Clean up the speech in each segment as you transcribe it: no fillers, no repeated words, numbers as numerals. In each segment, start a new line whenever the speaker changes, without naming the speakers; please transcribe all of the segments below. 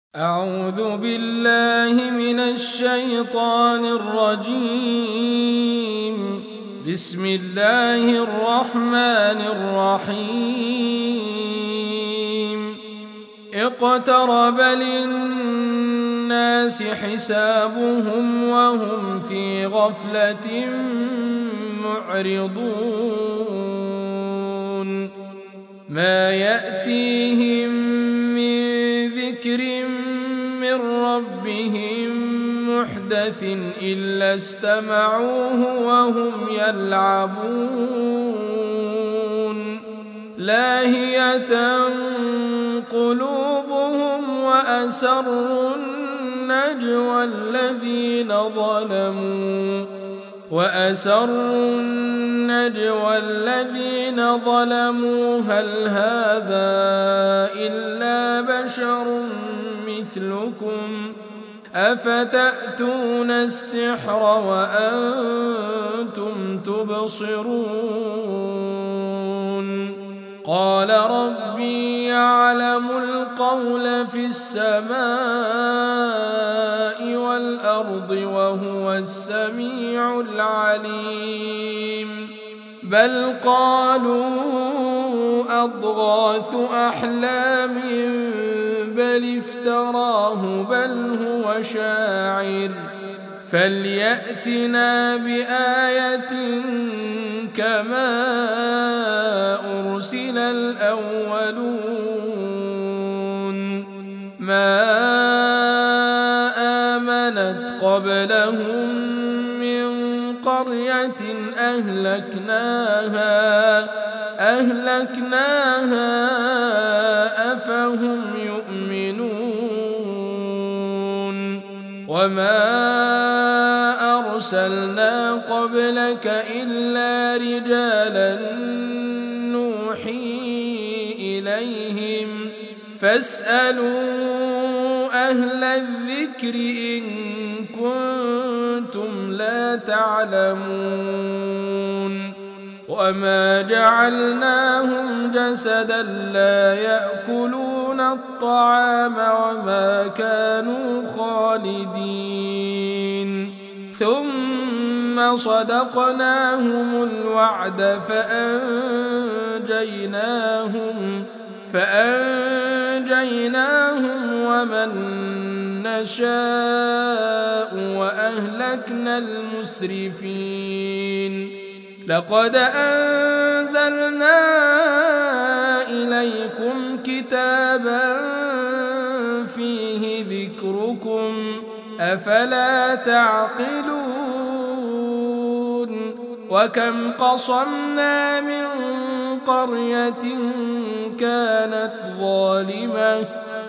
أعوذ بالله من الشيطان الرجيم. بسم الله الرحمن الرحيم. اقترب للناس حسابهم وهم في غفلة معرضون. ما يأتيهم من ذكر من ربهم محدث إلا استمعوه وهم يلعبون. لاهية قلوبهم وأسروا النجوى الذين ظلموا هل هذا إلا بشر مثلكم أفتأتون السحر وأنتم تبصرون. قال ربي يعلم القول في السماء والأرض وهو السميع العليم. بل قالوا أضغاث أحلام بل افتراه بل هو شاعر فليأتنا بآية كما أرسل الأولون. ما آمنت قبلهم من قرية أهلكناها أفهم يؤمنون. وما أرسلنا قبلك إلا رجالا نوحي إليهم فاسألوا أهل الذكر إن كنتم لا تعلمون. وما جعلناهم جسدا لا يأكلون الطعام وما كانوا خالدين. ثم صدقناهم الوعد فأنجيناهم ومن نشاء وأهلكنا المسرفين. لقد أنزلنا إليكم كتابا فيه ذكركم أفلا تعقلون. وكم قصمنا من قرية كانت ظالمة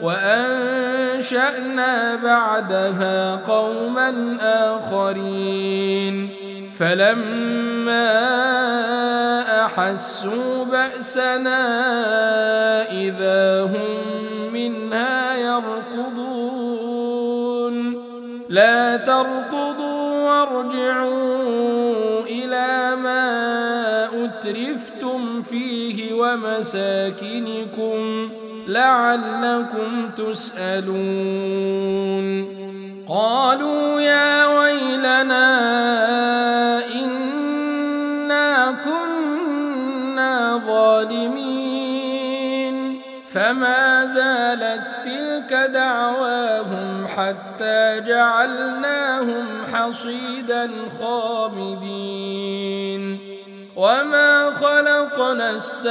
وأنشأنا بعدها قوما آخرين فلما أحسوا بأسنا إذا هم منها يركضون. لا تركضوا وارجعوا إلى ما أترفتم فيه ومساكنكم لعلكم تسألون. قالوا يا ويلنا إنا كنا ظالمين. فما زالت تلك دعواهم حتى جعلناهم حصيدا خامدين. وما خلقنا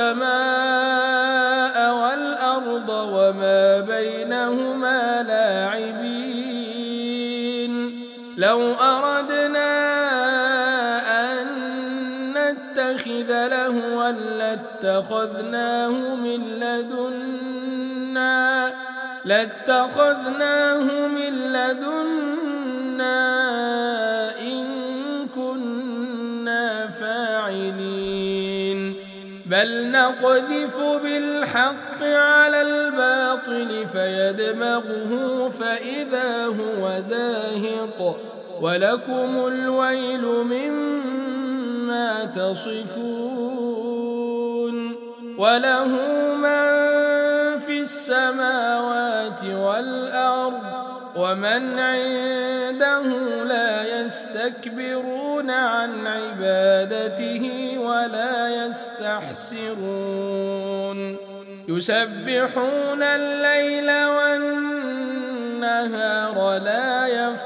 السماء والأرض وما بينهما لاعبين. لو أردنا أن نتخذ لهوا لاتخذناه من لدنا إن كنا فاعلين. بل نقذف بالحق على الباطل فيدمغه فإذا هو زاهق ولكم الويل مما تصفون. وله من في السماوات والأرض ومن عنده لا يستكبرون عن عبادته ولا يستحسرون يسبحون الليل والنهار لا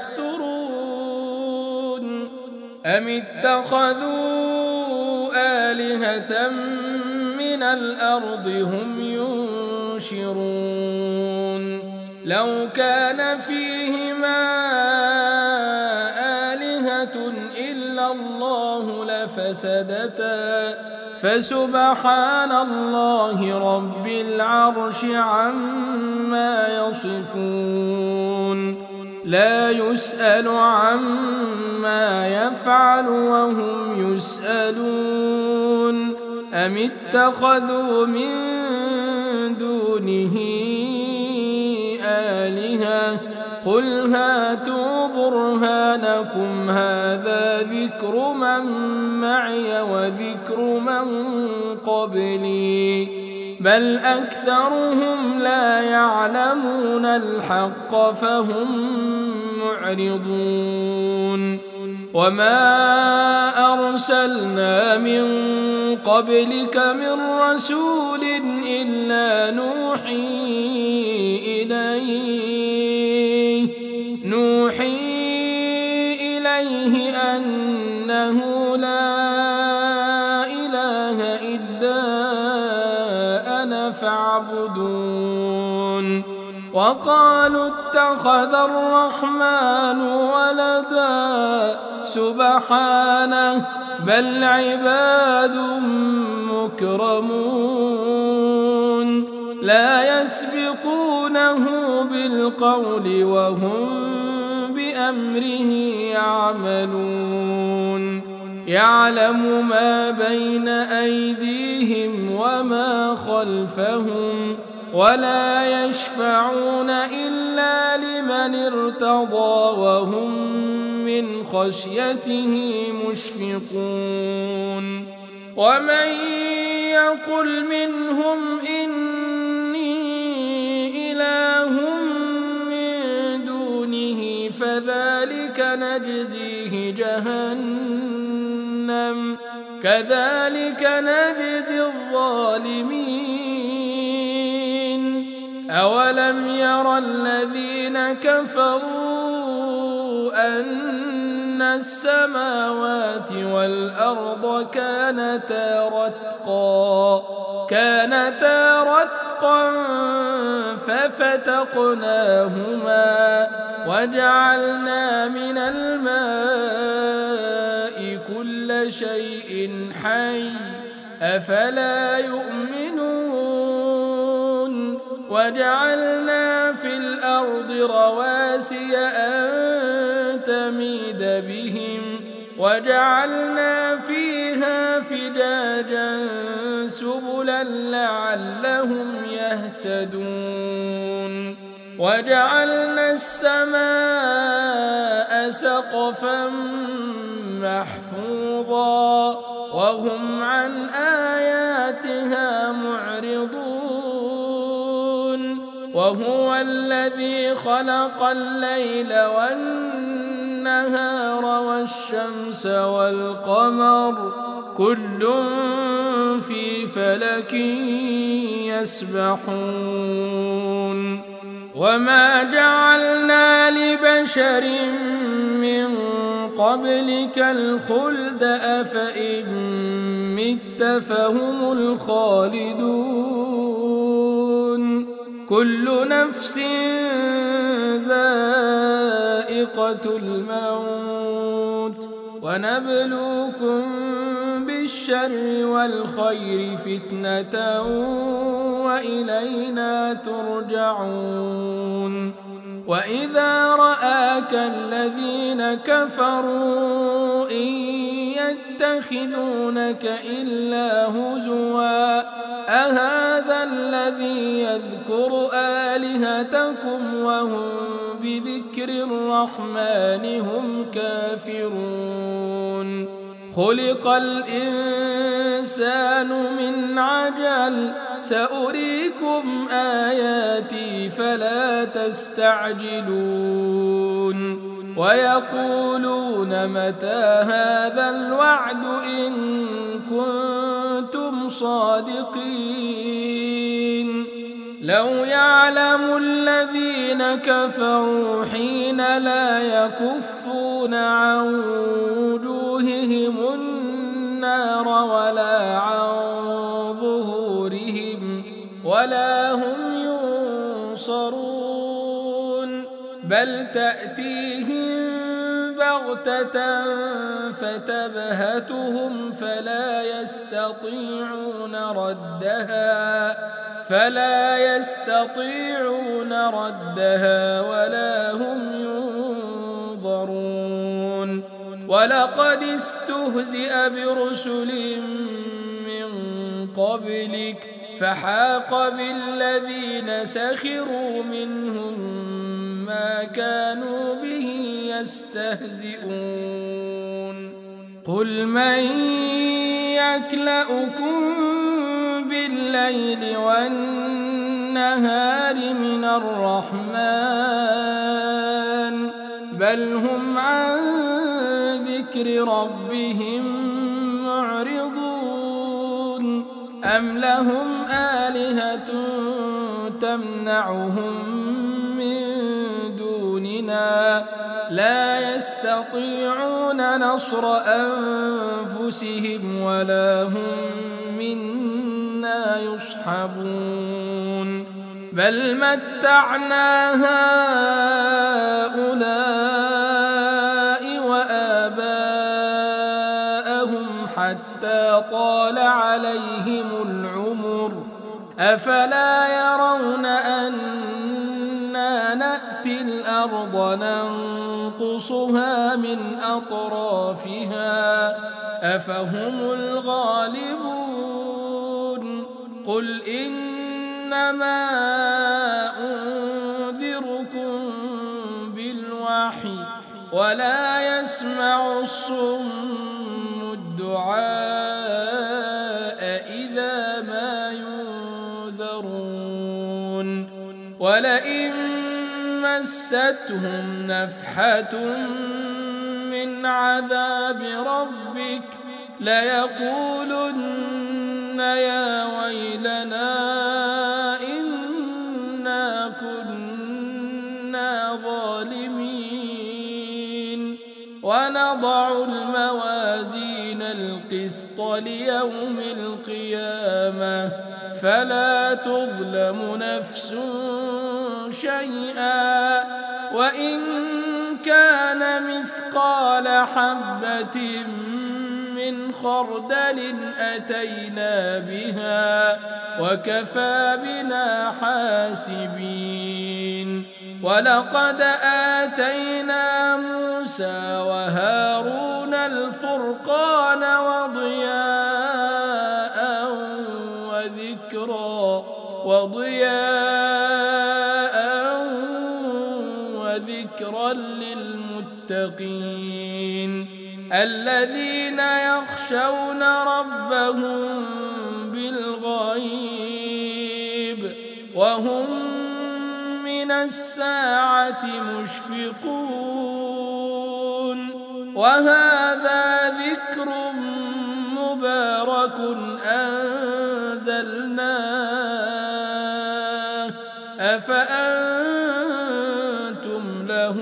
يفترون أم اتخذوا آلهة من الأرض هم ينشرون لو كان فيهما آلهة إلا الله لفسدتا فسبحان الله رب العرش عما يصفون لا يسأل عما يفعل وهم يسألون أم اتخذوا من دونه آلهة قل هاتوا برهانكم هذا ذكر من معي وذكر من قبلي بل أكثرهم لا يعلمون الحق فهم معرضون وما أرسلنا من قبلك من رسول إلا نوحي إليه أنه لا إله إلا أنا فاعبدون وقالوا اتخذ الرحمن ولدا سبحانه بل عباد مكرمون لا يسبقونه بالقول وهم بأمره يعملون يعلم ما بين أيديهم وما خلفهم ولا يشفعون إلا لمن ارتضى وهم من خشيته مشفقون ومن يقل منهم إني إله من دونه فذلك نجزيه جهنم كذلك نجزي الظالمين أولم يرى الذين كفروا أن السماوات والأرض كانتا رتقا ففتقناهما وجعلنا من الماء كل شيء حي أفلا يؤمنون وجعلنا في الأرض رواسي أن تميد بهم وجعلنا فيها فجاجا سبلا لعلهم يهتدون وجعلنا السماء سقفا محفوظا وهم عن آياتها معرضون وهو الذي خلق الليل والنهار والشمس والقمر كل في فلك يسبحون وما جعلنا لبشر من قبلك الخلد أفإن مت فهم الخالدون كل نفس ذائقة الموت ونبلوكم بالشر والخير فتنة وإلينا ترجعون وإذا رآك الذين كفروا إن يتخذونك إلا هزوا أهذا الذي يذكر آلهتكم وهم بذكر الرحمن هم كافرون خلق الإنسان من عجل سأريكم آياتي فلا تستعجلون ويقولون متى هذا الوعد إن كنتم صادقين لو يعلم الذين كفروا حين لا يكفون عن وجوههم النار ولا عن ظهورهم ولا هم ينصرون بل تأتيهم بغتة فتبهتهم فلا يستطيعون ردها ولا هم ينظرون ولقد استهزئ برسل من قبلك فحاق بالذين سخروا منهم ما كانوا به يستهزئون قل من يكلؤكم بالليل والنهار من الرحمن بل هم عن ذكر ربهم معرضون أم لهم آلهة تمنعهم من دوننا لا يستطيعون نصر أنفسهم ولا هم منا يصحبون بل متعنا هؤلاء وآباءهم حتى طال عليهم العمر أفلا يرون أنا نأتي الأرض ننقصها من أطرافها أفهم الغالبون قل إنما أنذركم بالوحي ولا يسمع الصم الدعاء إذا ما ينذرون ولئن مستهم نفحة من عذاب ربك ليقولن يا ويلنا إنا كنا ظالمين ونضع الموازين القسط ليوم القيامة فلا تظلم نفس شيئا وإن كان مثقال حبة من خردل أتينا بها وكفى بنا حاسبين ولقد آتينا موسى وهارون الفرقان وذكرا للمتقين الذين يخشون ربهم بالغيب وهم من الساعة مشفقون وهذا ذكر مبارك أنزلناه أفأنتم له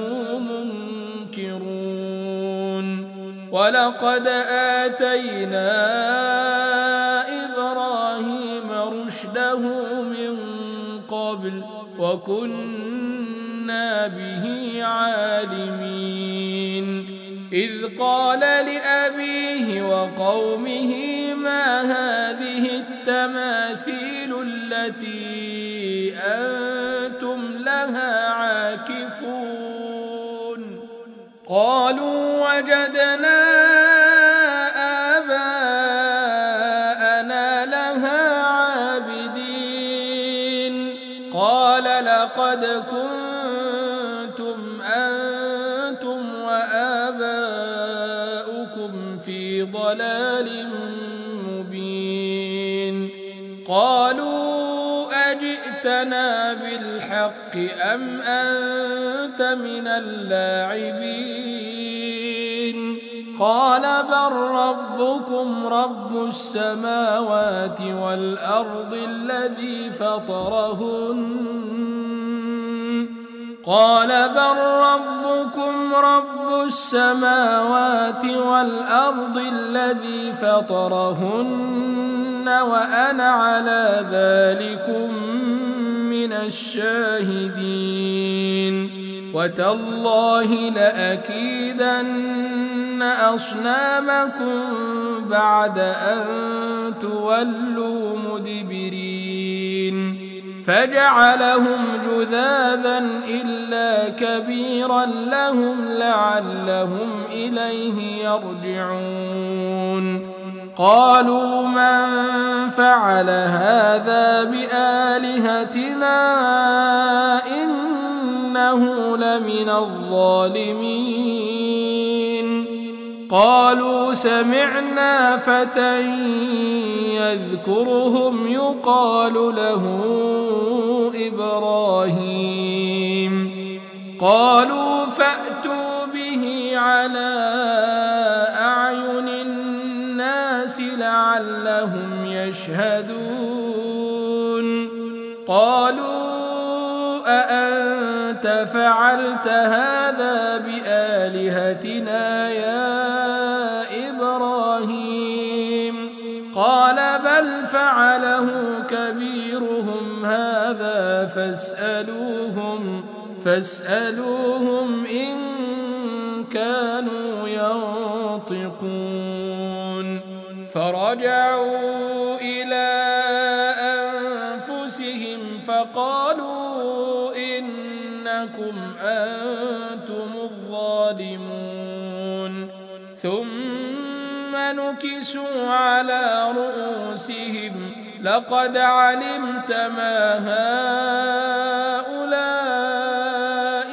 منكرون ولقد آتينا إبراهيم رشده من قبل وكنا به عالمين إذ قال لأبيه وقومه ما هذه التماثيل التي أنتم لها عاكفون قالوا وجدنا آباءنا لها عابدين قال لقد كنتم أنتم وآباؤكم في ضلال بالحق أم أنت من اللاعبين قال بل ربكم رب السماوات والأرض الذي فطرهن وأنا على ذلكم من الشاهدين وتالله لأكيدن أصنامكم بعد أن تولوا مدبرين فجعلهم جذاذا إلا كبيرا لهم لعلهم إليه يرجعون قالوا من فعل هذا بآلهتنا إنه لمن الظالمين قالوا سمعنا فتى يذكرهم يقال له إبراهيم قالوا فأتوا به على أعين الناس لعلهم يشهدون قالوا أأنت فعلت هذا بآلهتنا يا إبراهيم قال بل فعله كبيرهم هذا فاسألوهم إن كانوا ينطقون فرجعوا إلى أنفسهم فقالوا إنكم أنتم الظالمون ثم نكسوا على رؤوسهم لقد علمت ما هؤلاء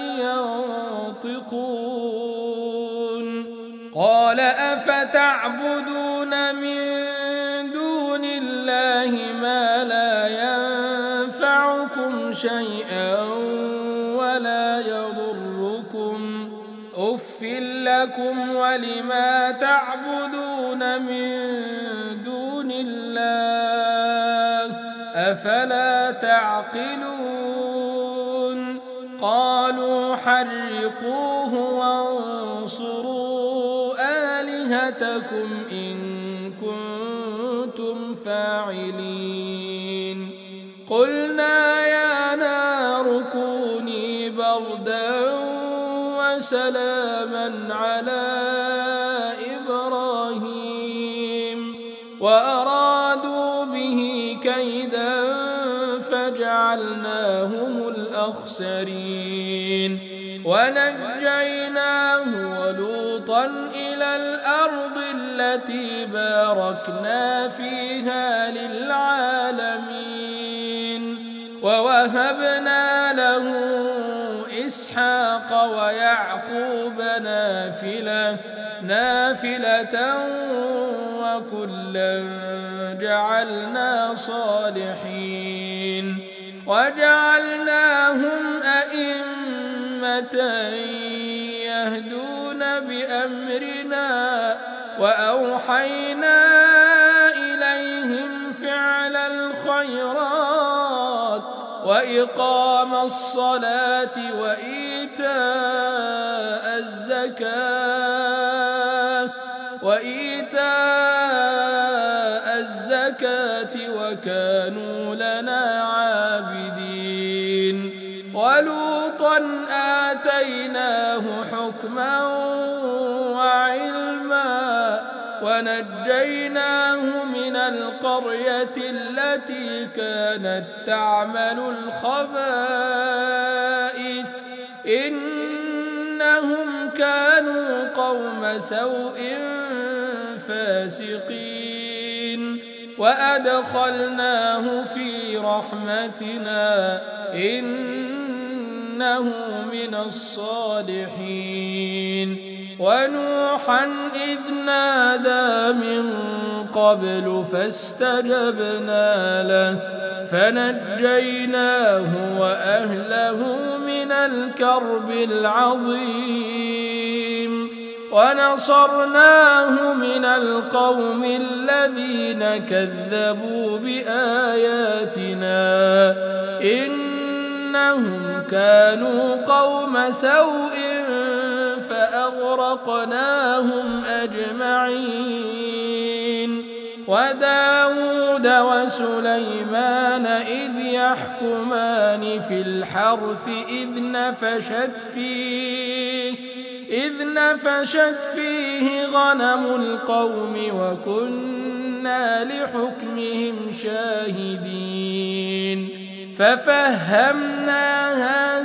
ينطقون قال أفتعبدون من دون الله ما لا ينفعكم شيئا ولا يضركم أف لكم ولما تعبدون من دون الله أفلا تعقلون قالوا حرقوه وانصروا آلهتكم إن كنتم فاعلين قلنا يا نار كوني بردا وسلاما على إبراهيم وأرادوا به كيدا فجعلناهم الأخسرين ونجيناه ولوطا إلى الأرض التي باركنا فيها للعالمين ووهبنا له إسحاق ويعقوب نافلة وكلا جعلنا صالحين وجعلناهم أئمة يهدون بأمرنا وأوحينا إليهم فعل الخيرات وإقام الصلاة وإيتاء الزكاة وكانوا لنا عابدين ولوطا آتيناه حكما وعلما ونجيناه من القرية التي كانت تعمل الخبائث إنهم كانوا قوم سوء فاسقين وأدخلناه في رحمتنا إنه من الصالحين ونوحا إذ نادى من قبل فاستجبنا له فنجيناه وأهله من الكرب العظيم ونصرناه من القوم الذين كذبوا بآياتنا إنهم كانوا قوم سوء فأغرقناهم أجمعين وداود وسليمان إذ يحكمان في الحرث إذ نفشت فيه غنم القوم وكنا لحكمهم شاهدين ففهمناها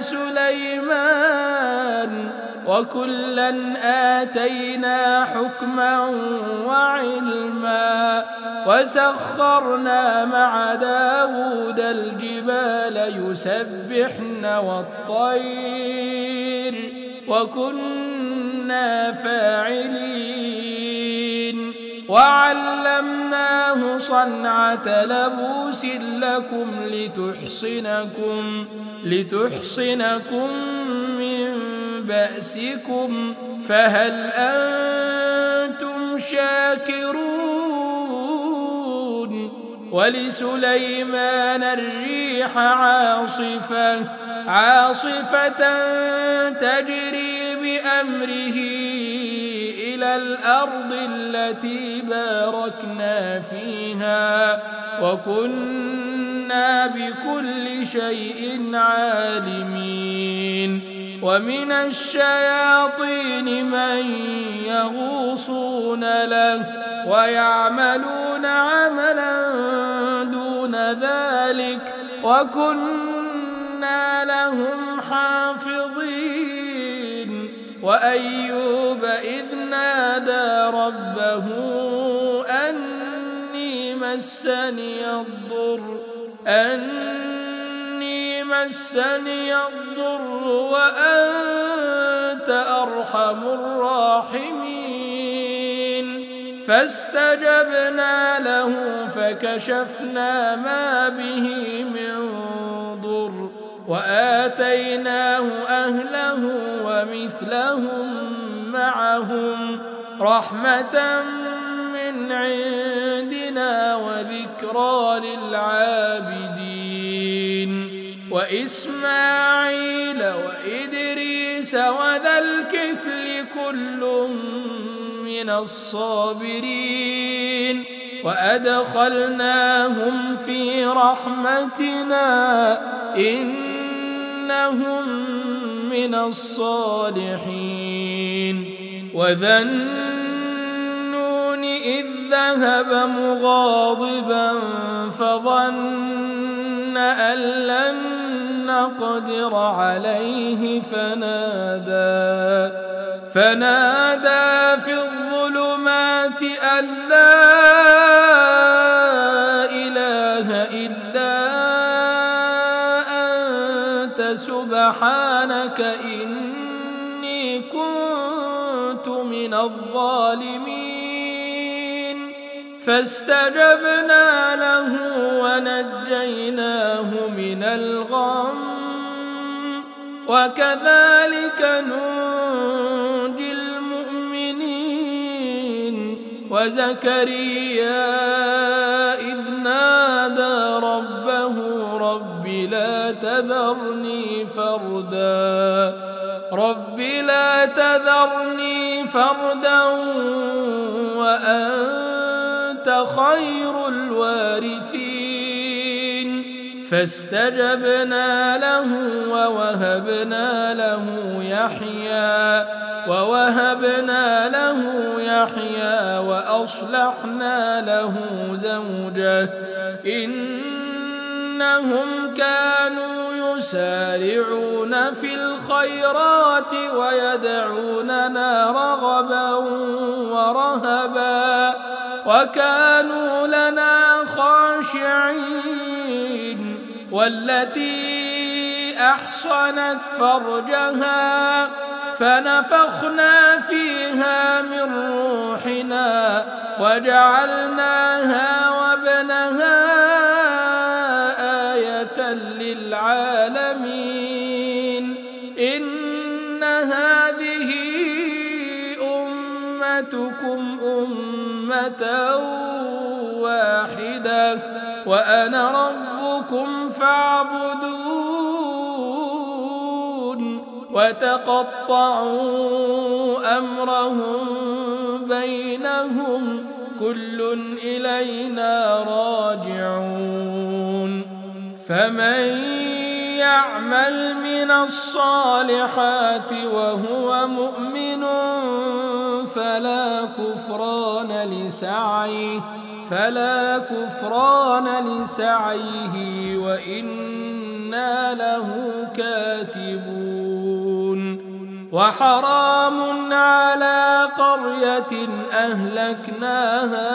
سليمان وكلا آتينا حكما وعلما وسخرنا مع داود الجبال يسبحن والطير وكنا فاعلين وعلمناه صنعة لبوس لكم لتحصنكم من بأسكم فهل أنتم شاكرون ولسليمان الريح عاصفة تجري بأمره إلى الأرض التي باركنا فيها وكنا بكل شيء عالمين ومن الشياطين من يغوصون له ويعملون عملا دون ذلك وكنا لهم حافظين وأيوب إذ نادى ربه أني مسني الضر وأنت أرحم الراحمين فاستجبنا له فكشفنا ما به من ضر وآتيناه أهله ومثلهم معهم رحمة من عندنا وذكرى للعابدين وإسماعيل وإدريس وذا الكفل كل من الصابرين وأدخلناهم في رحمتنا إنهم من الصالحين وذا النون إذ ذهب مغاضبا فظن أن لن نقدر عليه فنادى في الظلمات أن لا إله إلا أنت سبحانك إني كنت من الظالمين فاستجبنا له ونجيناه من الغم وكذلك ننجي المؤمنين وزكريا إذ نادى ربه رب لا تذرني فردا وأنت خير الوارثين فاستجبنا له ووهبنا له يحيى وأصلحنا له زوجه إنهم كانوا يسارعون في الخيرات ويدعوننا رغبا ورهبا وكانوا لنا خاشعين والتي أحصنت فرجها فنفخنا فيها من روحنا وجعلناها وابنها هذه أمتكم أمة واحدة وأنا ربكم فاعبدون وتقطعوا أمرهم بينهم كل إلينا راجعون فمن يعمل من الصالحات وهو مؤمن فلا كفران لسعيه وإنا له كاتبون وحرام على قرية أهلكناها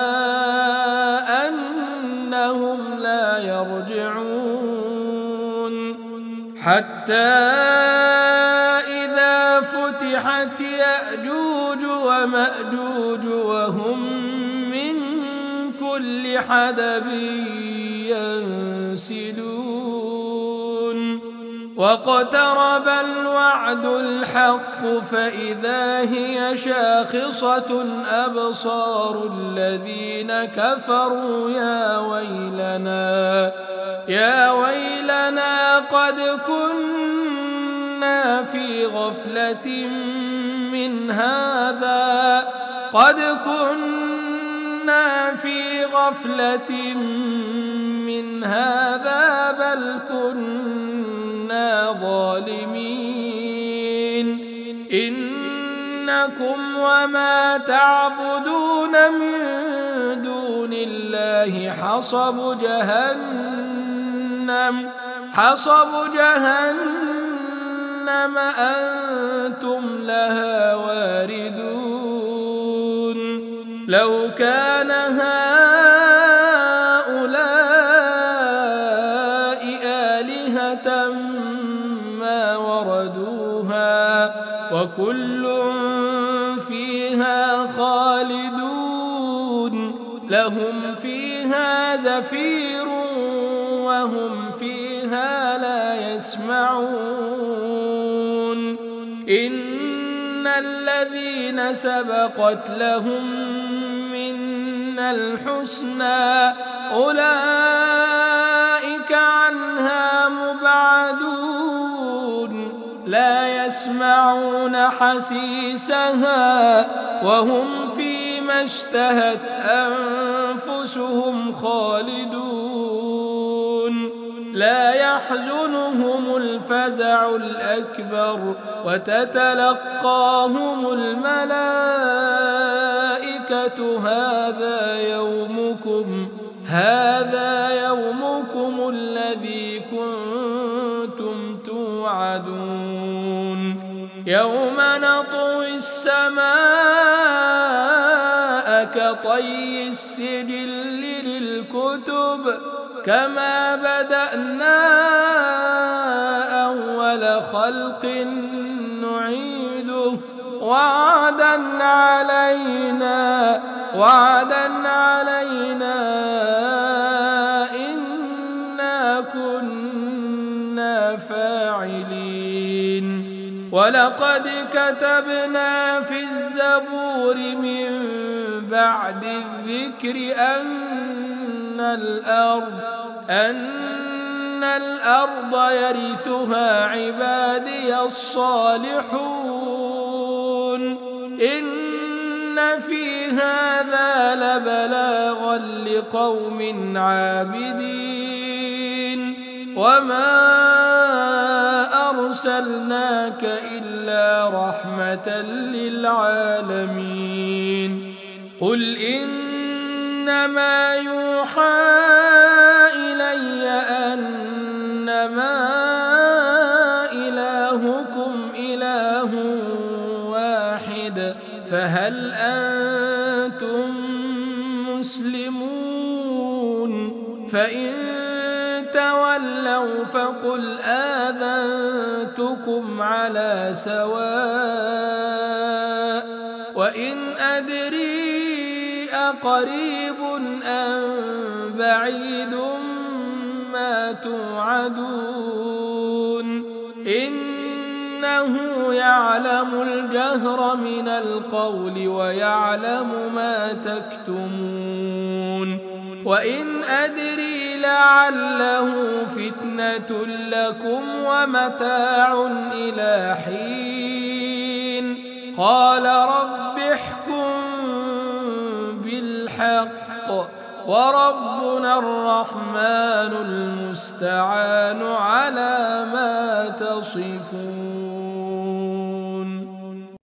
أنهم لا يرجعون حتى إذا فتحت يأجوج ومأجوج وهم من كل حدب ينسلون واقترب الوعد الحق فإذا هي شاخصة أبصار الذين كفروا يا ويلنا قد كنا في غفلة من هذا بل كنا ظالمين إنكم وما تعبدون من دون الله حصب جهنم أنتم لها واردون لو كان هؤلاء آلهة ما وردوها وكل فيها خالدون لهم فيها زفير وهم فيها لا يسمعون إن الذين سبقت لهم منا الحسنى أولئك عنها مبعدون لا يسمعون حسيسها وهم فيما اشتهت أنفسهم خالدون لا يحزنهم الفزع الأكبر وتتلقاهم الملائكة هذا يومكم الذي كنتم توعدون يوم نطوي السماء كطي السجل للكتب كما بدأنا أول خلق نعيده وعدا علينا إنا كنا فاعلين ولقد كتبنا في الزبور من بعد الذكر أن الأرض يرثها عبادي الصالحون إن في هذا لبلاغا لقوم عابدين وما أرسلناك إلا رحمة للعالمين قل إنما يوحى إلي أنما إلهكم إله واحد فهل أنتم مسلمون فإن تولوا فقل آذنتكم على سواء وإن أدري أقريب أم بعيد ما توعدون إنه يعلم الجهر من القول ويعلم ما تكتمون وإن أدري لعله فتنة لكم ومتاع إلى حين قال رب احكم بالحق وربنا الرحمن المستعان على ما تصفون.